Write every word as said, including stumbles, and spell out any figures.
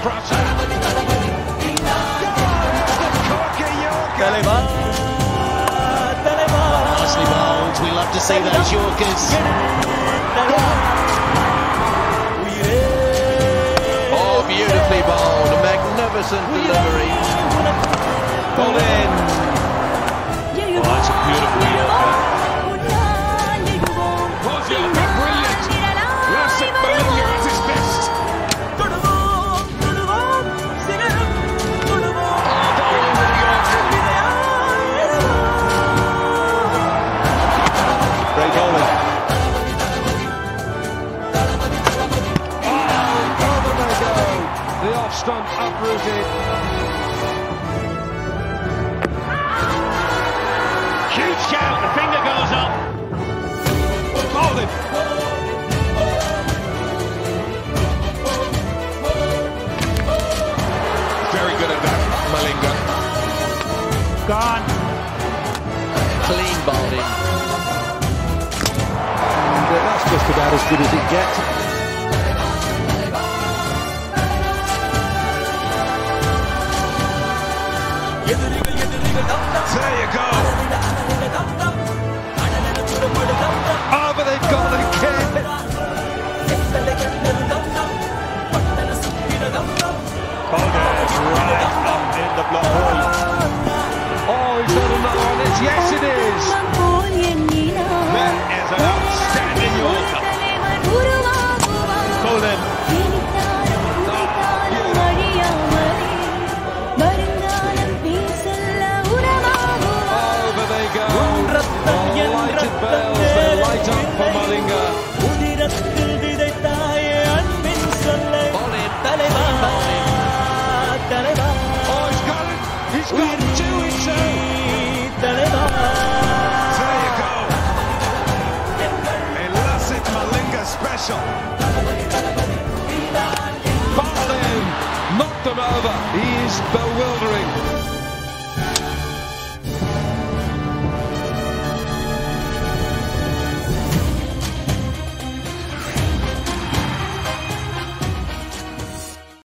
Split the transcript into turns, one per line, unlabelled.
pressure.
Nicely bowled. We love to see those Yorkers.
Oh, beautifully bowled. A magnificent delivery.
Ball in. Oh, that's a beautiful Yorker. Was Yorker brilliant? Lassit Malinga at his best.
Great bowling.
Oh, over they go. The off stump uprooted. Huge shout. The finger goes up. Bowling. Very good at that, Malinga.
Gone.
Clean bowling.
And uh, that's just about as good as it gets.
There you go. Oh, but they've got it again.
Colgate right up in the block hole.
Oh, he's got another one. It's, yes, it is. That is an outstanding Yorker.
Bowling.
Over they go. Oh, lighted bells. They light up for Malinga.
Ball in. Clean bowling.
Oh, he's got it. He's got two in two. There you go. A Lassit Malinga special. Ball in. Knocked them over. He is bewildering.